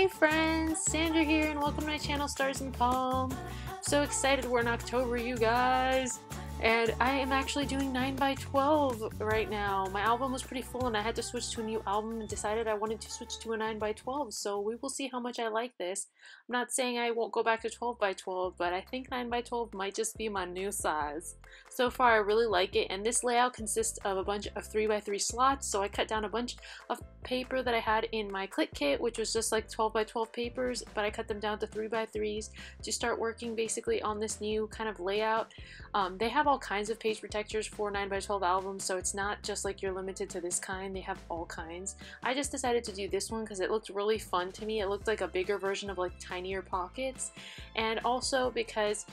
Hey friends, Sandra here and welcome to my channel Stars and Palm. I'm so excited we're in October, you guys. And I am actually doing 9x12 right now. My album was pretty full and I had to switch to a new album and decided I wanted to switch to a 9x12. So we will see how much I like this. I'm not saying I won't go back to 12x12, but I think 9x12 might just be my new size. So far I really like it, and this layout consists of a bunch of 3x3 slots. So I cut down a bunch of paper that I had in my Click Kit, which was just like 12x12 papers, but I cut them down to 3x3s to start working basically on this new kind of layout. They have all kinds of page protectors for 9x12 albums, so it's not just like you're limited to this kind. They have all kinds. I just decided to do this one because it looked really fun to me. It looked like a bigger version of like tinier pockets, and also because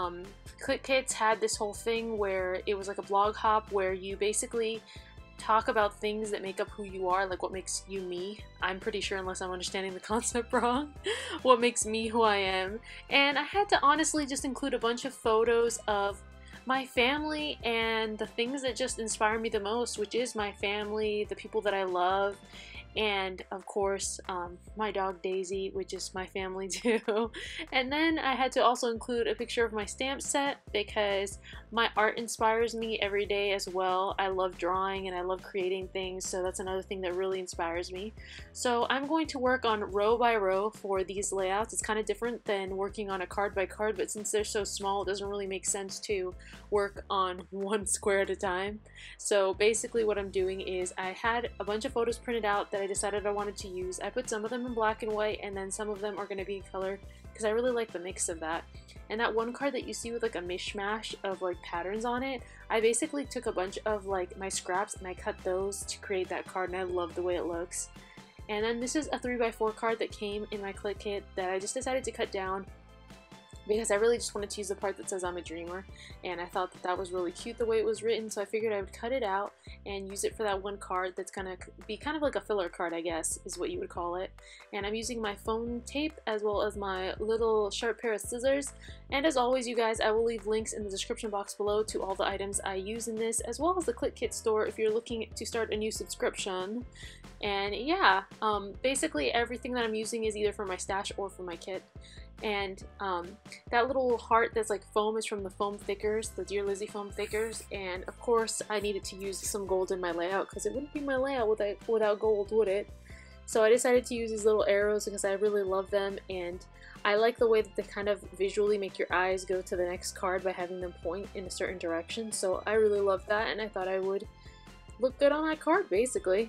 Click Kits had this whole thing where it was like a blog hop where you basically talk about things that make up who you are, like what makes you me. I'm pretty sure, unless I'm understanding the concept wrong, what makes me who I am. And I had to honestly just include a bunch of photos of my family and the things that just inspire me the most, which is my family, the people that I love, and of course my dog Daisy, which is my family too. And then I had to also include a picture of my stamp set because my art inspires me every day as well. I love drawing and I love creating things, so that's another thing that really inspires me. So I'm going to work on row by row for these layouts. It's kind of different than working on a card by card, but since they're so small it doesn't really make sense to work on one square at a time. So basically what I'm doing is I had a bunch of photos printed out that I decided I wanted to use. I put some of them in black and white, and then some of them are going to be in color because I really like the mix of that. And that one card that you see with like a mishmash of like patterns on it, I basically took a bunch of like my scraps and I cut those to create that card, and I love the way it looks. And then this is a 3x4 card that came in my Click Kit that I just decided to cut down because I really just wanted to use the part that says I'm a dreamer, and I thought that that was really cute the way it was written, so I figured I would cut it out and use it for that one card that's gonna be kind of like a filler card, I guess is what you would call it. And I'm using my foam tape as well as my little sharp pair of scissors, and as always you guys, I will leave links in the description box below to all the items I use in this, as well as the Click Kit store if you're looking to start a new subscription. And yeah, basically everything that I'm using is either for my stash or for my kit. And that little heart that's like foam is from the foam thickers, the Dear Lizzy foam thickers, and of course I needed to use some gold in my layout because it wouldn't be my layout without gold, would it? So I decided to use these little arrows because I really love them, and I like the way that they kind of visually make your eyes go to the next card by having them point in a certain direction. So I really love that, and I thought I would look good on that card basically.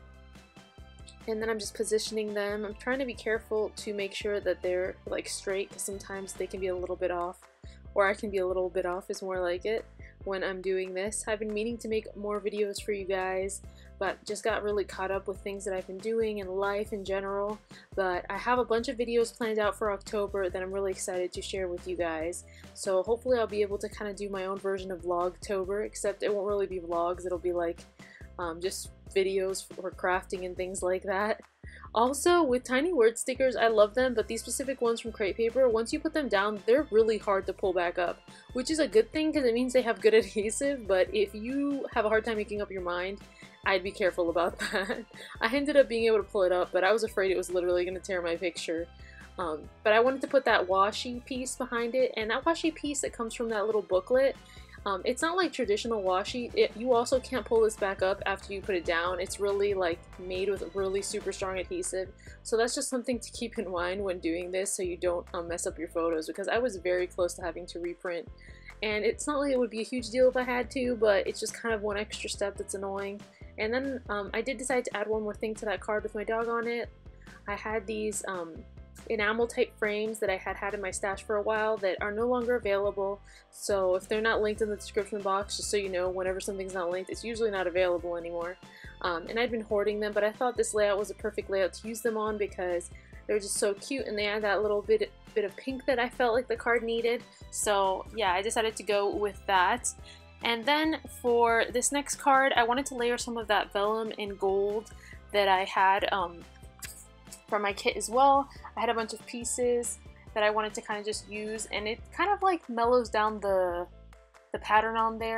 And then I'm just positioning them. I'm trying to be careful to make sure that they're like straight, because sometimes they can be a little bit off, or I can be a little bit off is more like it when I'm doing this. I've been meaning to make more videos for you guys, but just got really caught up with things that I've been doing in life in general. But I have a bunch of videos planned out for October that I'm really excited to share with you guys. So hopefully I'll be able to kind of do my own version of Vlogtober, except it won't really be vlogs, it'll be like just videos for crafting and things like that. Also, with tiny word stickers, I love them, but these specific ones from Crate Paper, once you put them down, they're really hard to pull back up, which is a good thing because it means they have good adhesive, but if you have a hard time making up your mind, I'd be careful about that. I ended up being able to pull it up, but I was afraid it was literally going to tear my picture. But I wanted to put that washi piece behind it, and that washi piece that comes from that little booklet, it's not like traditional washi. You also can't pull this back up after you put it down. It's really like made with really super strong adhesive. So that's just something to keep in mind when doing this so you don't mess up your photos, because I was very close to having to reprint. And it's not like it would be a huge deal if I had to, but it's just kind of one extra step that's annoying. And then I did decide to add one more thing to that card with my dog on it. I had these enamel type frames that I had in my stash for a while that are no longer available, so if they're not linked in the description box, just so you know, whenever something's not linked, it's usually not available anymore. And I'd been hoarding them, but I thought this layout was a perfect layout to use them on because they're just so cute, and they had that little bit of pink that I felt like the card needed. So yeah, I decided to go with that. And then for this next card, I wanted to layer some of that vellum in gold that I had from my kit as well. I had a bunch of pieces that I wanted to kind of just use, and it kind of like mellows down the pattern on there.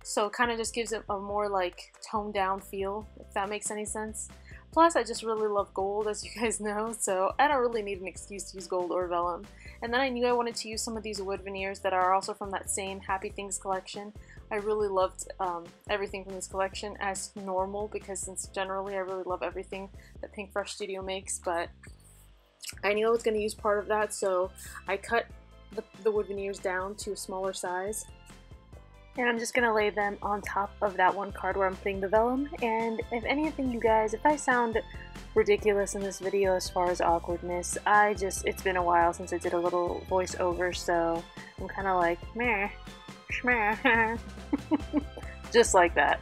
so it kind of just gives it a more like toned down feel, if that makes any sense. Plus, I just really love gold, as you guys know, so I don't really need an excuse to use gold or vellum. And then I knew I wanted to use some of these wood veneers that are also from that same Happy Things collection. I really loved everything from this collection as normal, because since generally I really love everything that Pinkbrush Studio makes, but I knew I was going to use part of that, so I cut the wood veneers down to a smaller size. And I'm just going to lay them on top of that one card where I'm putting the vellum. And if anything, you guys, if I sound ridiculous in this video as far as awkwardness, it's been a while since I did a little voiceover, so I'm kind of like, meh, schmeh, just like that.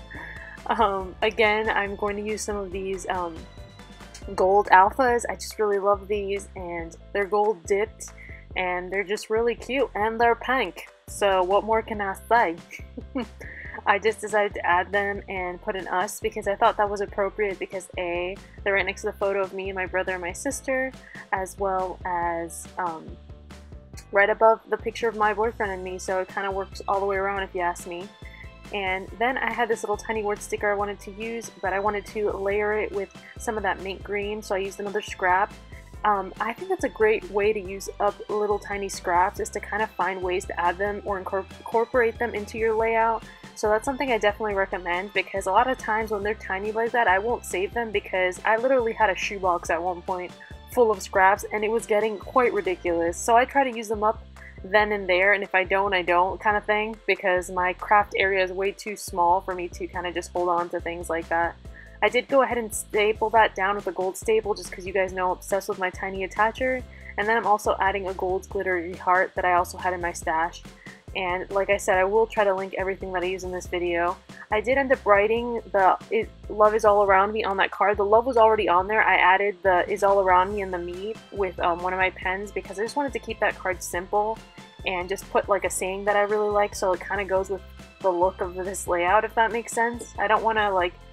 Again, I'm going to use some of these gold alphas. I just really love these, and they're gold dipped, and they're just really cute, and they're pink. So what more can I say? I just decided to add them and put an us because I thought that was appropriate, because A, they're right next to the photo of me and my brother and my sister, as well as right above the picture of my boyfriend and me, so it kind of works all the way around if you ask me. And then I had this little tiny word sticker I wanted to use, but I wanted to layer it with some of that mint green, so I used another scrap. I think that's a great way to use up little tiny scraps, is to kind of find ways to add them or incorporate them into your layout. So that's something I definitely recommend, because a lot of times when they're tiny like that, I won't save them, because I literally had a shoebox at one point full of scraps and it was getting quite ridiculous. So I try to use them up then and there, and if I don't, I don't kind of thing, because my craft area is way too small for me to kind of just hold on to things like that. I did go ahead and staple that down with a gold staple, just because you guys know I'm obsessed with my tiny attacher. And then I'm also adding a gold glittery heart that I also had in my stash. And like I said, I will try to link everything that I use in this video. I did end up writing the Love Is All Around Me on that card. The love was already on there. I added the Is All Around Me and the me with one of my pens, because I just wanted to keep that card simple and just put like a saying that I really like, so it kind of goes with the look of this layout, if that makes sense. I don't want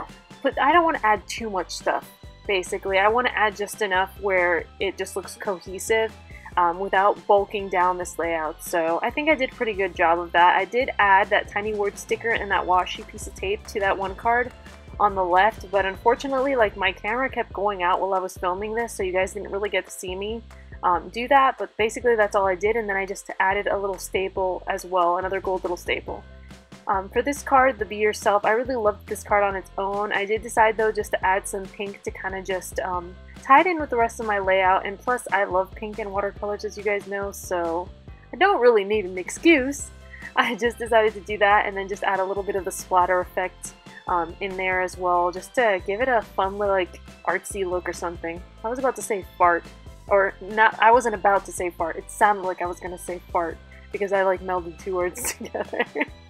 to add too much stuff, basically. I want to add just enough where it just looks cohesive without bulking down this layout. So I think I did a pretty good job of that. I did add that tiny word sticker and that washi piece of tape to that one card on the left, but unfortunately, like, my camera kept going out while I was filming this, so you guys didn't really get to see me do that. But basically that's all I did, and then I just added a little staple as well, another gold little staple. For this card, the Be Yourself, I really loved this card on its own. I did decide though just to add some pink to kind of just tie it in with the rest of my layout, and plus I love pink and watercolors, as you guys know, so I don't really need an excuse. I just decided to do that, and then just add a little bit of the splatter effect in there as well, just to give it a fun little, like, artsy look or something. I was about to say fart, or not, I wasn't about to say fart, it sounded like I was gonna say fart, because I like melded two words together.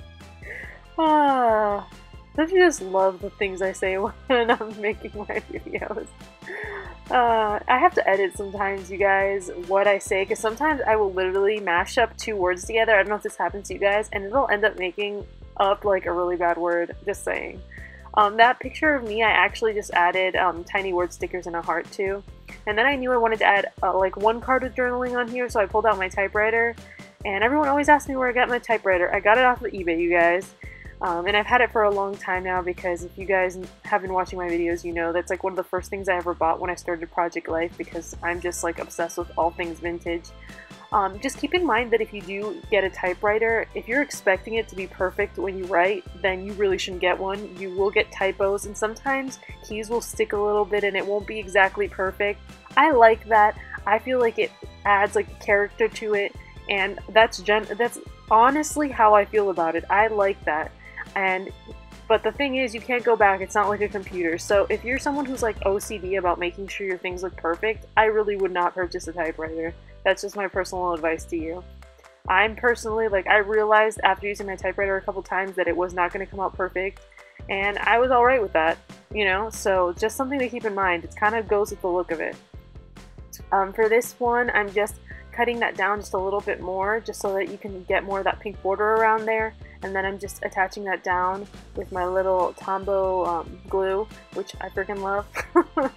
Don't you just love the things I say when I'm making my videos? I have to edit sometimes, you guys, what I say, because sometimes I will literally mash up two words together. I don't know if this happens to you guys, and it'll end up making up like a really bad word, just saying. That picture of me, I actually just added tiny word stickers and a heart too. And then I knew I wanted to add like one card with journaling on here, so I pulled out my typewriter. And everyone always asks me where I got my typewriter. I got it off of eBay, you guys. And I've had it for a long time now, because if you guys have been watching my videos, you know that's like one of the first things I ever bought when I started Project Life, because I'm just like obsessed with all things vintage. Just keep in mind that if you do get a typewriter, if you're expecting it to be perfect when you write, then you really shouldn't get one. You will get typos, and sometimes keys will stick a little bit and it won't be exactly perfect. I like that. I feel like it adds like a character to it, and that's honestly how I feel about it. I like that. But the thing is, you can't go back. It's not like a computer. So if you're someone who's like OCD about making sure your things look perfect, I really would not purchase a typewriter. That's just my personal advice to you. I'm personally, like, I realized after using my typewriter a couple times that it was not going to come out perfect, and I was alright with that, you know? So just something to keep in mind. It kind of goes with the look of it. For this one, I'm just cutting that down just a little bit more, just so that you can get more of that pink border around there. And then I'm just attaching that down with my little Tombow glue, which I freaking love.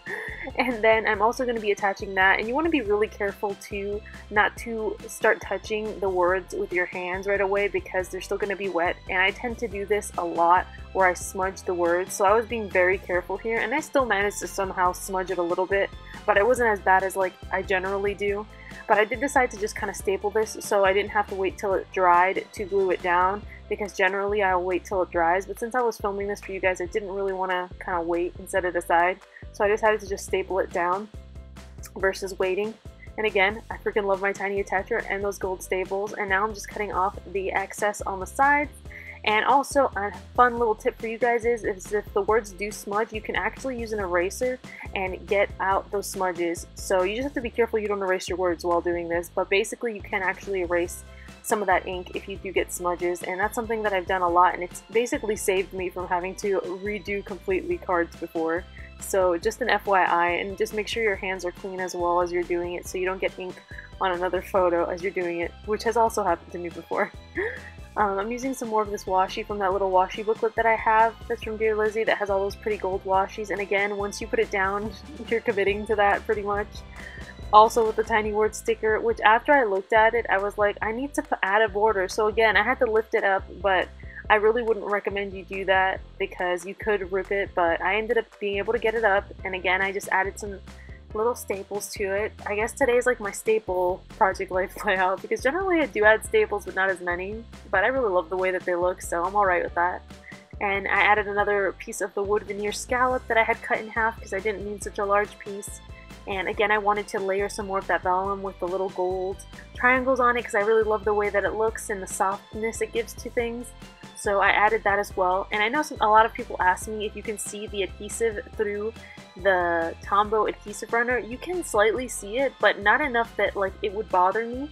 And then I'm also going to be attaching that, and you want to be really careful to not to start touching the words with your hands right away because they're still going to be wet, and I tend to do this a lot where I smudge the words, so I was being very careful here, and I still managed to somehow smudge it a little bit, but it wasn't as bad as like I generally do. But I did decide to just kind of staple this so I didn't have to wait till it dried to glue it down, because generally I'll wait till it dries, but since I was filming this for you guys, I didn't really want to kind of wait and set it aside, so I decided to just staple it down versus waiting. And again, I freaking love my tiny attacher and those gold staples, and now I'm just cutting off the excess on the sides. And also, a fun little tip for you guys is if the words do smudge, you can actually use an eraser and get out those smudges. So you just have to be careful you don't erase your words while doing this, but basically you can actually erase some of that ink if you do get smudges, and that's something that I've done a lot, and it's basically saved me from having to redo completely cards before. So just an FYI, and just make sure your hands are clean as well as you're doing it so you don't get ink on another photo as you're doing it, which has also happened to me before. I'm using some more of this washi from that little washi booklet that I have that's from Dear Lizzy that has all those pretty gold washies, and again, once you put it down, you're committing to that pretty much. Also with the tiny word sticker, which after I looked at it, I was like, I need to add a border. So again, I had to lift it up, but I really wouldn't recommend you do that because you could rip it, but I ended up being able to get it up, and again, I just added some little staples to it. I guess today is like my staple Project Life layout because generally I do add staples but not as many, but I really love the way that they look, so I'm alright with that. And I added another piece of the wood veneer scallop that I had cut in half because I didn't need such a large piece. And again, I wanted to layer some more of that vellum with the little gold triangles on it because I really love the way that it looks and the softness it gives to things. So I added that as well. And I know a lot of people ask me if you can see the adhesive through the Tombow adhesive runner. You can slightly see it, but not enough that like it would bother me.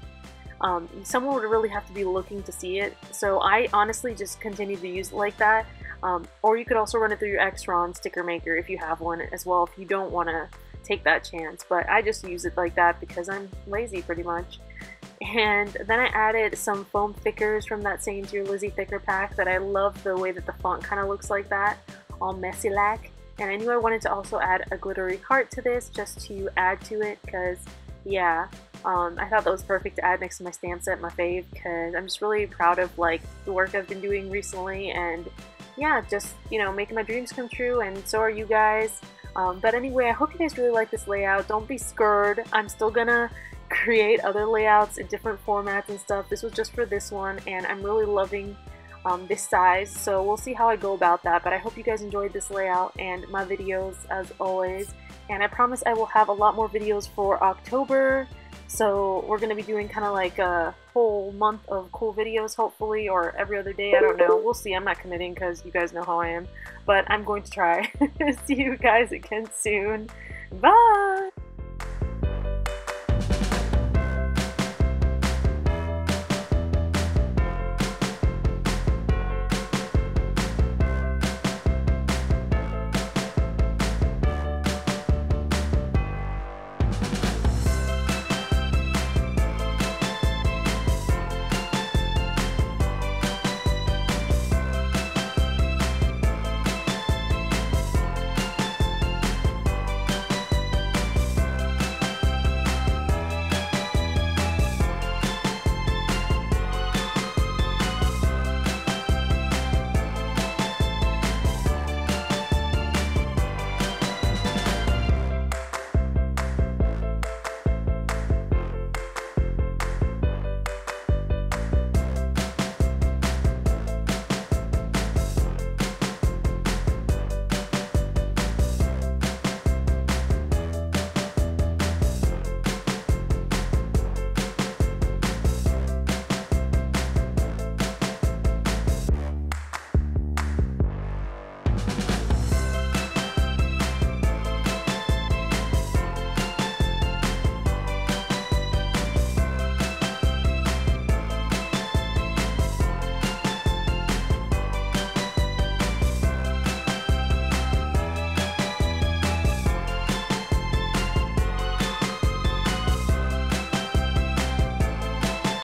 Someone would really have to be looking to see it. So I honestly just continue to use it like that. Or you could also run it through your Xron sticker maker if you have one as well, if you don't want to take that chance. But I just use it like that because I'm lazy pretty much. And then I added some foam thickers from that same Dear Lizzy thicker pack that I love the way that the font kind of looks like that, all messy like. And I knew I wanted to also add a glittery heart to this just to add to it because, yeah, I thought that was perfect to add next to my stamp set, my fave, because I'm just really proud of like the work I've been doing recently, and yeah, just, you know, making my dreams come true, and so are you guys. But anyway, I hope you guys really like this layout. Don't be scared. I'm still gonna create other layouts in different formats and stuff. This was just for this one, and I'm really loving this size, so we'll see how I go about that. But I hope you guys enjoyed this layout and my videos as always, and I promise I will have a lot more videos for October. So we're going to be doing kind of like a whole month of cool videos hopefully, or every other day, I don't know. We'll see. I'm not committing because you guys know how I am, but I'm going to try. See you guys again soon. Bye!